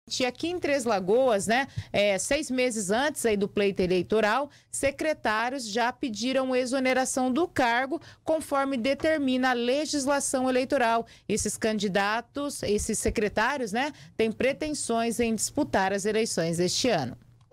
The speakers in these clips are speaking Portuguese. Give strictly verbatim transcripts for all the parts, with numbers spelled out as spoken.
E aqui em Três Lagoas, né, é, seis meses antes aí do pleito eleitoral, secretários já pediram exoneração do cargo, conforme determina a legislação eleitoral. Esses candidatos, esses secretários, né, têm pretensões em disputar as eleições deste ano.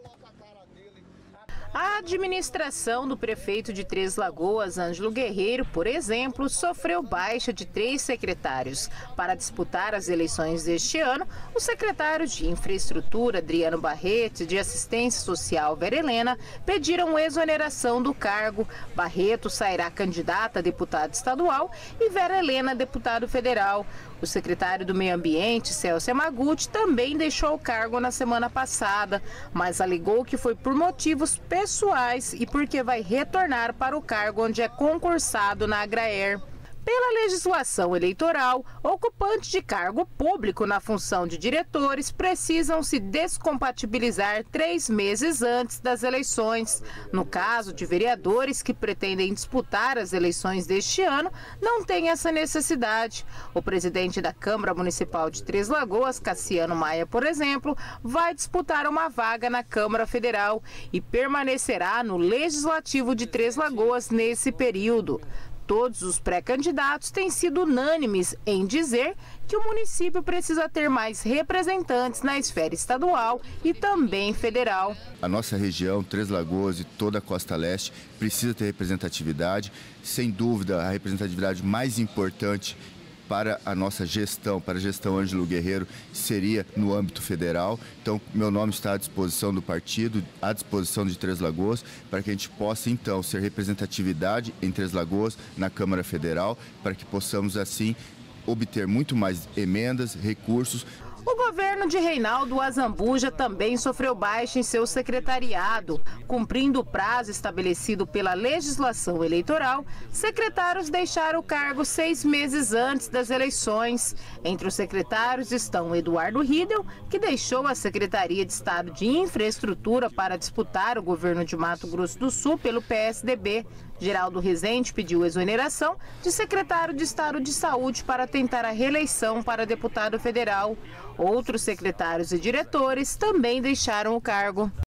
A administração do prefeito de Três Lagoas, Ângelo Guerreiro, por exemplo, sofreu baixa de três secretários. Para disputar as eleições deste ano, os secretários de Infraestrutura, Adriano Barreto, e de Assistência Social, Vera Helena, pediram exoneração do cargo. Barreto sairá candidata a deputado estadual e Vera Helena, deputado federal. O secretário do Meio Ambiente, Celso Yamaguchi, também deixou o cargo na semana passada, mas alegou que foi por motivos pessoais e porque vai retornar para o cargo onde é concursado na Agraer. Pela legislação eleitoral, ocupantes de cargo público na função de diretores precisam se descompatibilizar três meses antes das eleições. No caso de vereadores que pretendem disputar as eleições deste ano, não tem essa necessidade. O presidente da Câmara Municipal de Três Lagoas, Cassiano Maia, por exemplo, vai disputar uma vaga na Câmara Federal e permanecerá no Legislativo de Três Lagoas nesse período. Todos os pré-candidatos têm sido unânimes em dizer que o município precisa ter mais representantes na esfera estadual e também federal. A nossa região, Três Lagoas e toda a Costa Leste, precisa ter representatividade. Sem dúvida, a representatividade mais importante para a nossa gestão, para a gestão Ângelo Guerreiro, seria no âmbito federal. Então, meu nome está à disposição do partido, à disposição de Três Lagoas, para que a gente possa, então, ser representatividade em Três Lagoas na Câmara Federal, para que possamos, assim, obter muito mais emendas, recursos. O governo de Reinaldo Azambuja também sofreu baixa em seu secretariado. Cumprindo o prazo estabelecido pela legislação eleitoral, secretários deixaram o cargo seis meses antes das eleições. Entre os secretários estão Eduardo Riedel, que deixou a Secretaria de Estado de Infraestrutura para disputar o governo de Mato Grosso do Sul pelo P S D B. Geraldo Rezende pediu exoneração de secretário de Estado de Saúde para tentar a reeleição para deputado federal. Outros secretários e diretores também deixaram o cargo.